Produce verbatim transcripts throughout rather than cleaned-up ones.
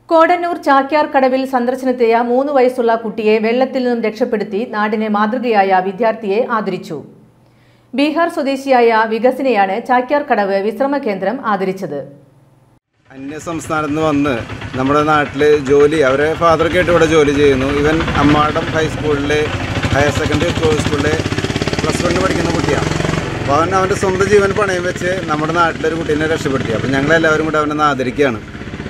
കോടന്നൂർ ചാക്യാർകടവിൽ സന്ദർശനത്തെത്തിയ മൂന്ന് വയസ്സുള്ള കുട്ടിയെ വെള്ളത്തിൽ നിന്നും രക്ഷപ്പെടുത്തി നാടിനെ മാതൃകയായ വിദ്യാർത്ഥിയെ ആദരിച്ചു. ബീഹാർ സ്വദേശിയായ വികസിനെയാണ് ചാക്യാർകടവ് വിശ്രമ കേന്ദ്രം ആദരിച്ചത്. അന്യ സംസ്ഥാനത്ത് നിന്ന് വന്ന് നമ്മുടെ നാട്ടിൽ ജോലി അവരെ ഫാദർക്കായിട്ട് ഇവിടെ ജോലി ചെയ്യുന്നു. ഇവൻ അമ്മാടം ഹൈസ്കൂളിലെ ഹയർ സെക്കൻഡറി സ്കൂളിലെ പ്ലസ് വണ്ണിന് പഠിക്കുന്ന കുട്ടിയാണ്. അപ്പോൾ അവൻ അവൻ്റെ സ്വന്തം ജീവൻ പണയം വെച്ച് നമ്മുടെ നാട്ടിലൊരു കുട്ടീനെ രക്ഷപ്പെടുത്തി. അപ്പോൾ ഞങ്ങളെല്ലാവരും കൂടെ അവനെ ആദരിക്കുകയാണ്.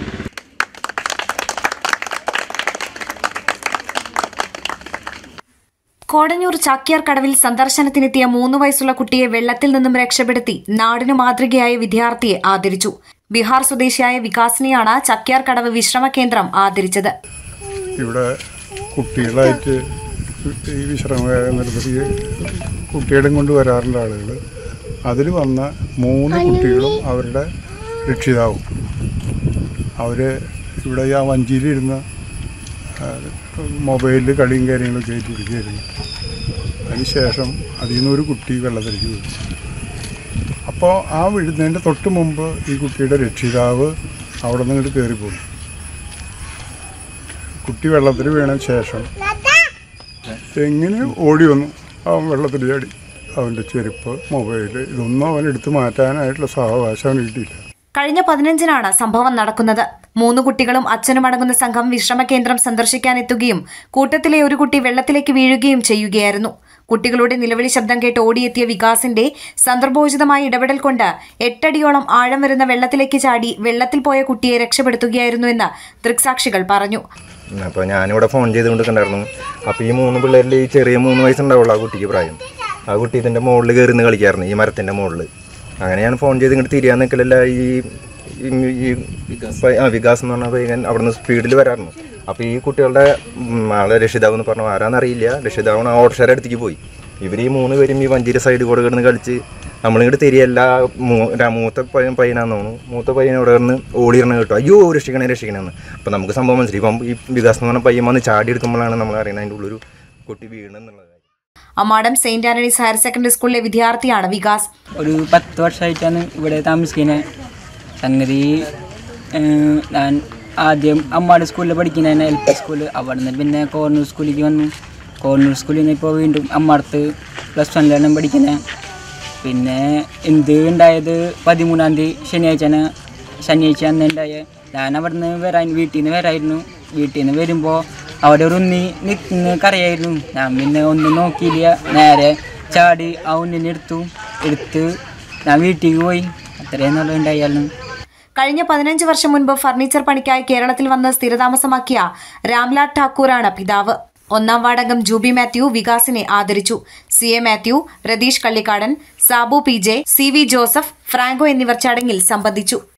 കോടന്നൂർ ചാക്യാർകടവിൽ സന്ദർശനത്തിനെത്തിയ മൂന്ന് വയസ്സുള്ള കുട്ടിയെ വെള്ളത്തിൽ നിന്നും രക്ഷപ്പെടുത്തി നാടിനു മാതൃകയായ വിദ്യാർത്ഥിയെ ആദരിച്ചു. ബീഹാർ സ്വദേശിയായ വികാസിനെയാണ് ചാക്യാർകടവ് വിശ്രമ കേന്ദ്രം ആദരിച്ചത്. ഇവിടെ കുട്ടികളായിട്ട് ഈ വിശ്രമ കേന്ദ്രത്തിൽ കുട്ടികളെ കൊണ്ട് വരാറുണ്ട് ആളുകൾ. അതിൽ വന്ന മൂന്ന് കുട്ടികളും അവരുടെ രക്ഷിതാവും അവർ ഇവിടെ ആ വഞ്ചിയിലിരുന്ന മൊബൈലിൽ കളിയും കാര്യങ്ങളൊക്കെ ആയിട്ടിരിക്കുകയായിരുന്നു. അതിനുശേഷം അതിൽ നിന്നൊരു കുട്ടി വെള്ളത്തിലേക്ക് വീഴും. അപ്പോൾ ആ വീഴുന്നതിൻ്റെ തൊട്ട് മുമ്പ് ഈ കുട്ടിയുടെ രക്ഷിതാവ് അവിടെ നിന്ന് ഇങ്ങോട്ട് കയറിപ്പോയി. കുട്ടി വെള്ളത്തിൽ വീണ ശേഷം എങ്ങനെ ഓടി വന്നു. അവൻ വെള്ളത്തിൽ ചാടി. അവൻ്റെ ചെരുപ്പ്, മൊബൈൽ ഇതൊന്നും അവനെടുത്ത് മാറ്റാനായിട്ടുള്ള സാവകാശം അവന് കിട്ടിയില്ല. കഴിഞ്ഞ പതിനഞ്ചിനാണ് സംഭവം നടക്കുന്നത്. മൂന്ന് കുട്ടികളും അച്ഛനും അടങ്ങുന്ന സംഘം വിശ്രമ കേന്ദ്രം സന്ദർശിക്കാനെത്തുകയും കൂട്ടത്തിലെ ഒരു കുട്ടി വെള്ളത്തിലേക്ക് വീഴുകയും ചെയ്യുകയായിരുന്നു. കുട്ടികളുടെ നിലവിളി ശബ്ദം കേട്ട് ഓടിയെത്തിയ വികാസിന്റെ സന്ദർഭോചിതമായ ഇടപെടൽ കൊണ്ട് എട്ടടിയോളം ആഴം വരുന്ന വെള്ളത്തിലേക്ക് ചാടി വെള്ളത്തിൽ പോയ കുട്ടിയെ രക്ഷപ്പെടുത്തുകയായിരുന്നുവെന്ന് ദൃക്സാക്ഷികൾ പറഞ്ഞു. അപ്പോൾ ഞാനിവിടെ ഫോൺ ചെയ്തുകൊണ്ടിരിക്കണ്ടായിരുന്നു. അപ്പോൾ ഈ മൂന്ന് പിള്ളേരിൽ ഈ ചെറിയ മൂന്ന് വയസ്സുണ്ടാവുള്ളൂ ആ കുട്ടിക്ക് പ്രായം. ആ കുട്ടി ഇതിൻ്റെ മുകളിൽ കയറി നിന്ന് കളിക്കായിരുന്നു, ഈ മരത്തിൻ്റെ മുകളിൽ. അങ്ങനെ ഞാൻ ഫോൺ ചെയ്ത് ഇങ്ങോട്ട് തിരിയാൻ നിൽക്കലല്ല. ഈ ഈ ആ വികാസ് എന്ന് പറഞ്ഞ പയ്യൻ അവിടെ നിന്ന് സ്പീഡിൽ വരാറുണ്ട്. അപ്പോൾ ഈ കുട്ടികളുടെ ആളെ രക്ഷിതാവ് എന്ന് പറഞ്ഞു ആരാന്നറിയില്ല. രക്ഷിതാവ് ഓട്ടോഷയുടെ അടുത്തേക്ക് പോയി. ഇവർ ഈ മൂന്ന് പേരും ഈ വഞ്ചിയുടെ സൈഡിൽ കൂടെ കിടന്ന് കളിച്ച് നമ്മളിങ്ങോട്ട് തിരിയല്ല. മൂത്ത പയ്യൻ പയ്യനാന്ന് തോന്നുന്നു. മൂത്ത പയ്യൻ ഇവിടെ കിടന്ന് ഓടിയിടണം കേട്ടോ, അയ്യോ രക്ഷിക്കണേ രക്ഷിക്കണമെന്ന്. അപ്പോൾ നമുക്ക് സംഭവം മനസ്സിലായി. ഇപ്പം ഈ വികാസ് എന്ന് പറഞ്ഞ പയ്യൻ വന്ന് ചാടി എടുക്കുമ്പോഴാണ് നമ്മൾ അറിയുന്നത് അതിൻ്റെ ഉള്ളൊരു കുട്ടി വീണെന്നുള്ളത്. Ammadam Saint Antony's higher secondary സ്കൂളിലെ വിദ്യാർത്ഥിയാണ് വികാസ്. ഒരു പത്ത് വർഷമായിട്ടാണ് ഇവിടെ താമസിക്കുന്നത്. സംഗതി ഞാൻ ആദ്യം അമ്മാട് സ്കൂളിൽ പഠിക്കുന്നതിന് എൽ പി സ്കൂളിൽ, അവിടെ നിന്ന് പിന്നെ കോർണൂർ സ്കൂളിലേക്ക് വന്നു. കോർണൂർ സ്കൂളിൽ നിന്ന് ഇപ്പോൾ വീണ്ടും അമ്മാടത്ത് പ്ലസ് വണ്ണിലാണ് പഠിക്കുന്നത്. പിന്നെ എന്ത് ഉണ്ടായത് പതിമൂന്നാം തീയതി ശനിയാഴ്ചയാണ്. ശനിയാഴ്ച അന്ന് ഉണ്ടായ ഞാൻ അവിടെ നിന്ന് വരാൻ വീട്ടിൽ നിന്ന് വരായിരുന്നു. വീട്ടിൽ നിന്ന് വരുമ്പോൾ അവിടെ ഒരു ഉണ്ണി നിൽക്കുന്ന കറിയായിരുന്നു. ഞാൻ പിന്നെ ഒന്നും നോക്കിയില്ല, നേരെ ചാടി ആ ഉണ്ണിനെ എടുത്തു എടുത്ത് ഞാൻ വീട്ടിലേക്ക് പോയി. അത്രയും നല്ല ഉണ്ടായിരുന്നു. കഴിഞ്ഞ പതിനഞ്ച് വർഷം മുൻപ് ഫർണിച്ചർ പണിക്കായി കേരളത്തിൽ വന്ന് സ്ഥിരതാമസമാക്കിയ രാംലാൽ ഠാക്കൂറാണ് പിതാവ്. ഒന്നാം വാർഡംഗം ജൂബി മാത്യു വികാസിനെ ആദരിച്ചു. C A Mathew, Ratheesh Kallikkadan, Sabu P J, C V Joseph, Franco എന്നിവർ ചടങ്ങിൽ സംബന്ധിച്ചു.